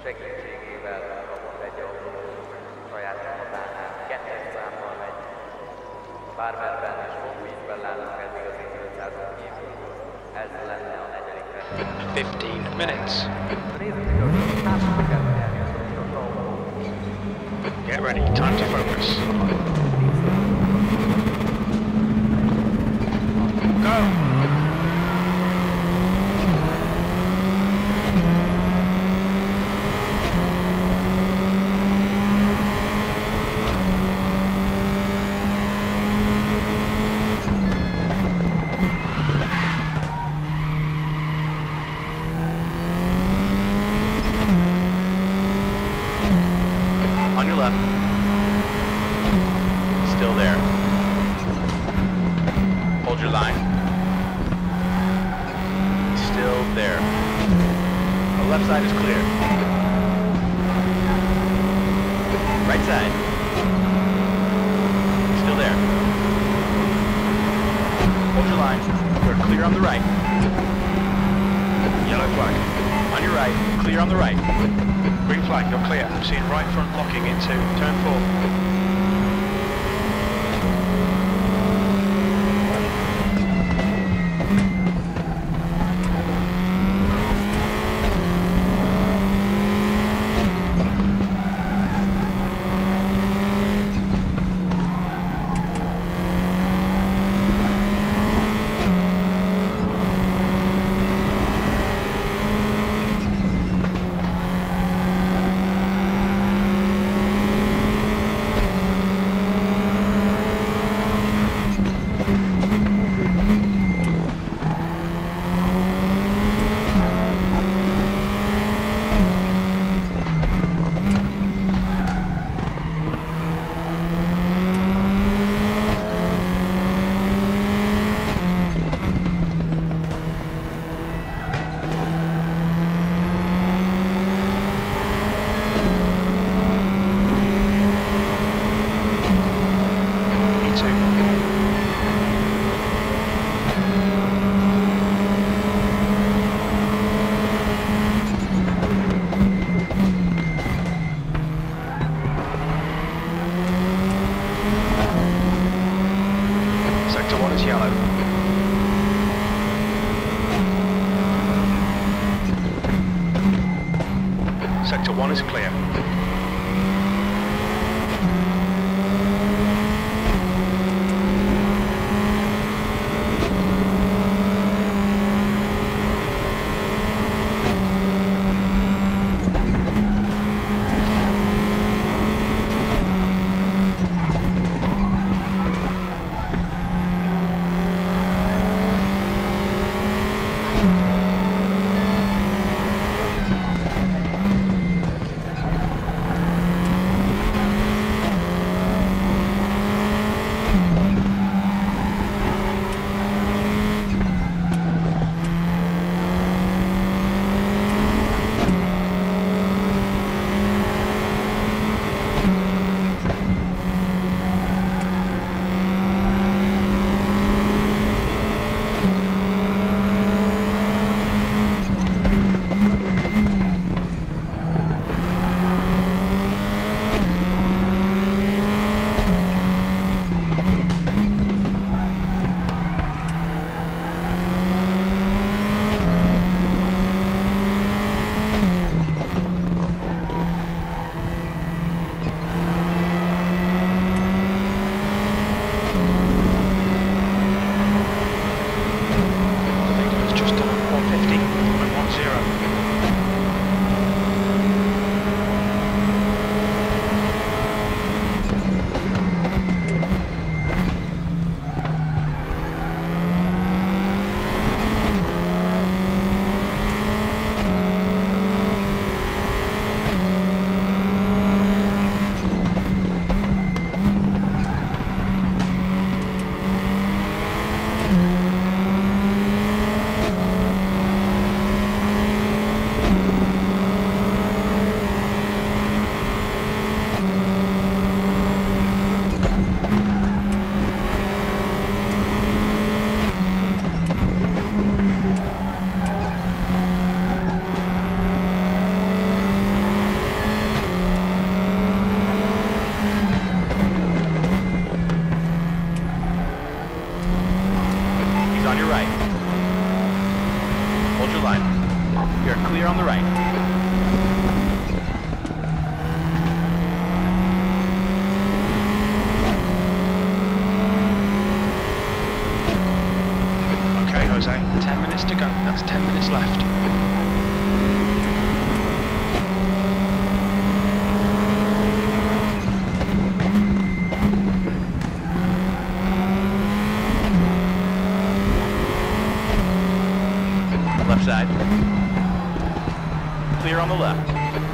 segítségével kapott egy autót saját csapatánál. 2-es számmal megy. Barberben és Montbeachben látnak eddig az indulcázók kívül. Ez lenne a negyedik rendszer. 15 minutes. Get ready, time to focus. Go! On your left. Still there. Hold your line. Still there. The left side is clear. Right side. Still there. Hold your line. We're clear on the right. Yellow flag. On your right. Clear on the right. Green flag, you're clear. I'm seeing right front locking into turn 4. Sector 1 is yellow. Sector 1 is clear. That's 10 minutes left. Left side. Clear on the left.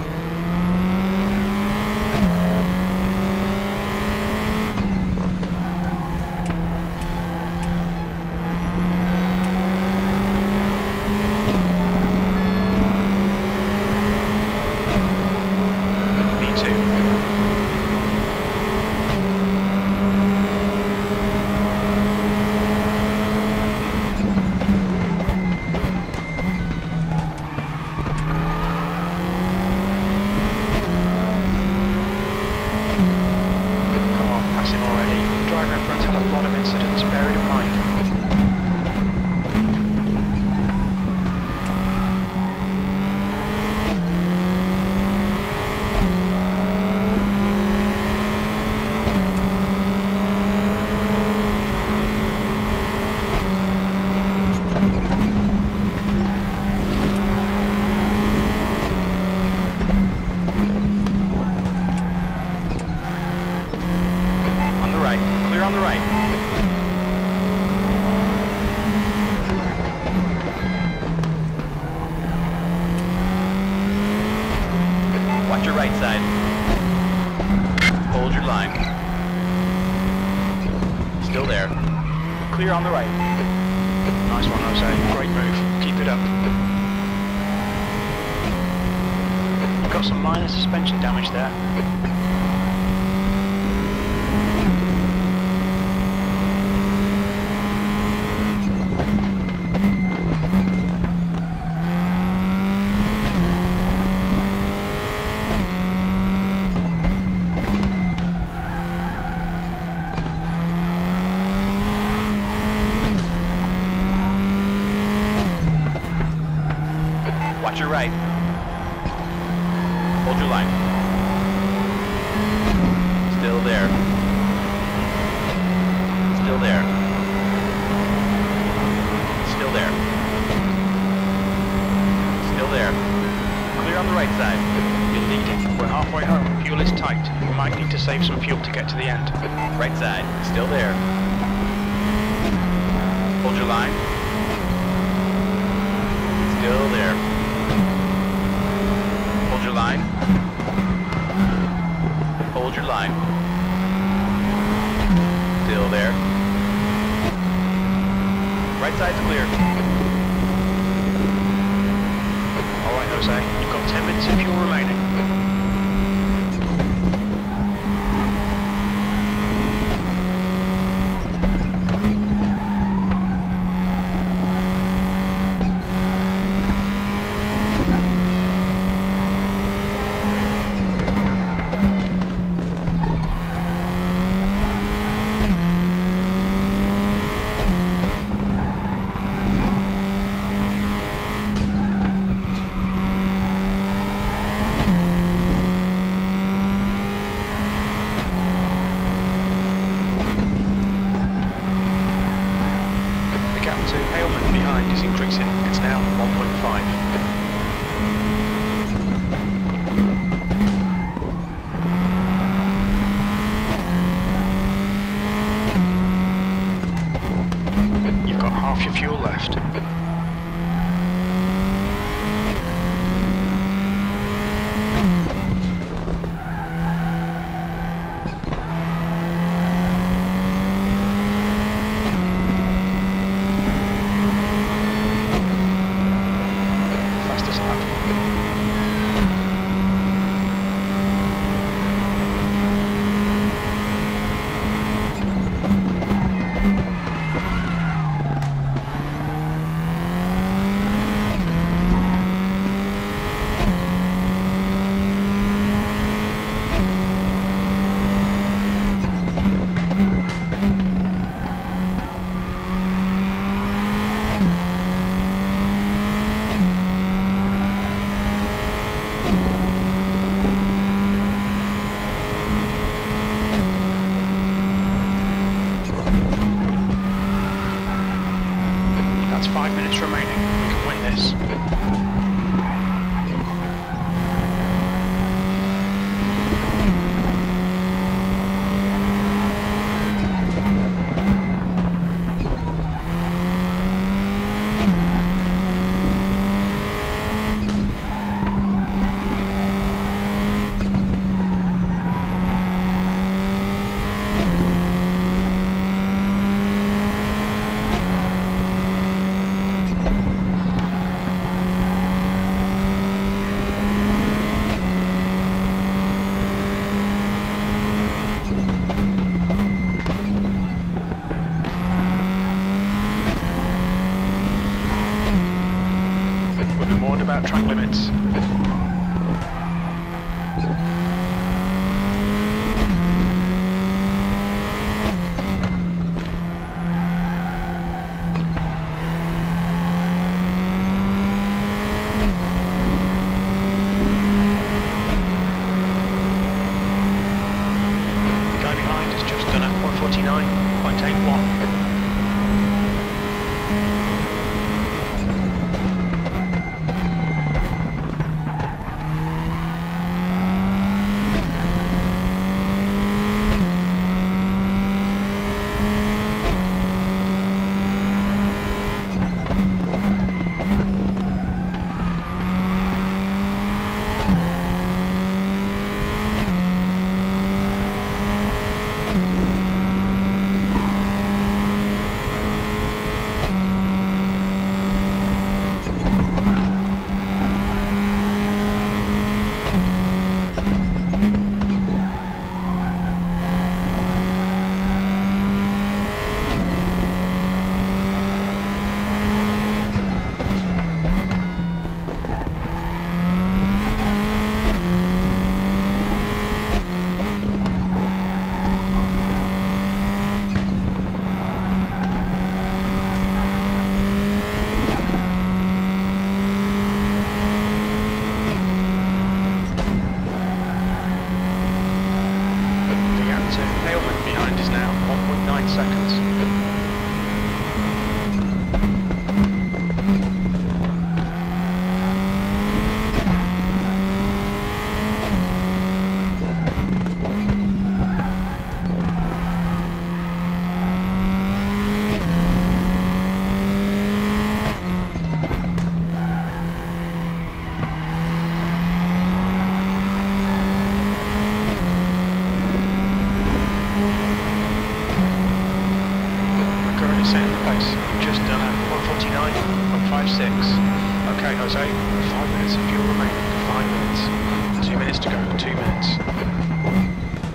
On the right. Watch your right side. Hold your line. Still there. Clear on the right. Nice one, Jose. Great move. Keep it up. You've got some minor suspension damage there. Watch your right. Hold your line. Still there. Still there. Still there. Still there. Clear on the right side. You're leading. We're halfway home. Fuel is tight. You might need to save some fuel to get to the end. Right side. Still there. Hold your line. Still there. Hold your line. Hold your line. Still there. Right side's clear. All right, Jose. You've got 10 minutes of fuel remaining. Is increasing. It's now 1.5. You've got half your fuel left. 9 seconds. Setting the pace. You've just done a 1:49.56. Okay, Jose, 5 minutes of fuel remaining. 5 minutes. 2 minutes to go. 2 minutes.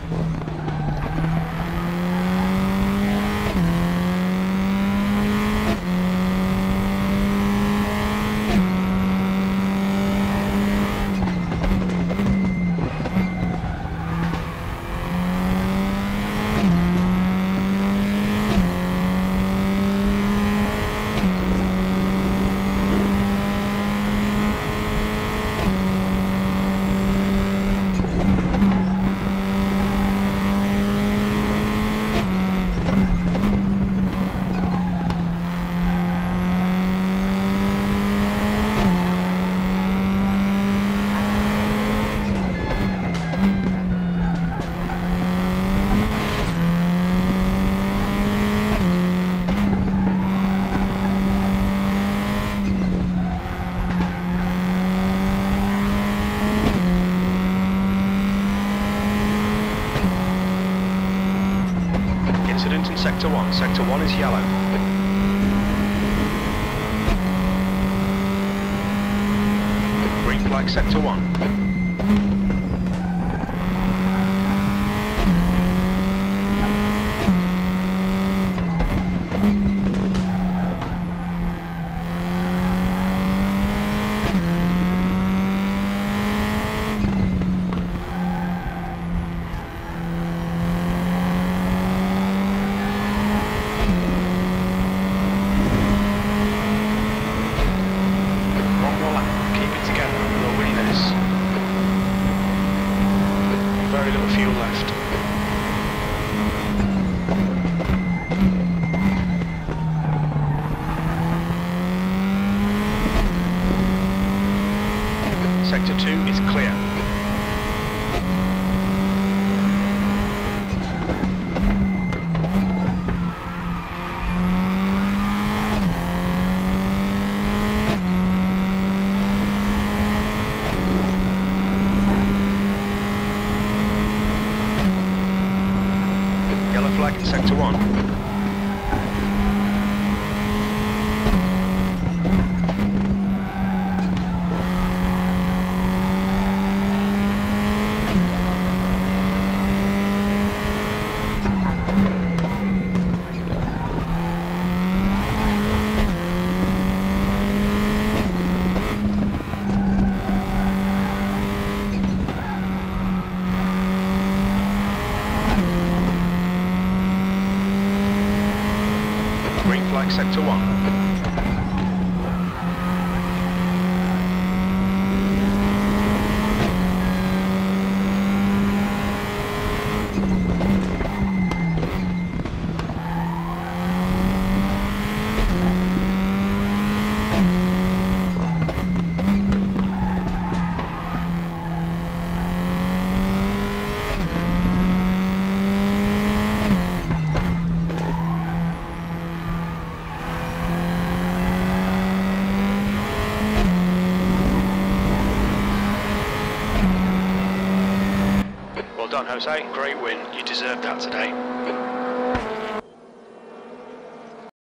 Incident in Sector 1. Sector 1 is yellow. Green flag Sector 1. Very little fuel left. Sector 2 is clear. Yellow flag in Sector 1. Green flag Sector 1. Well done, Jose. Great win. You deserved that today.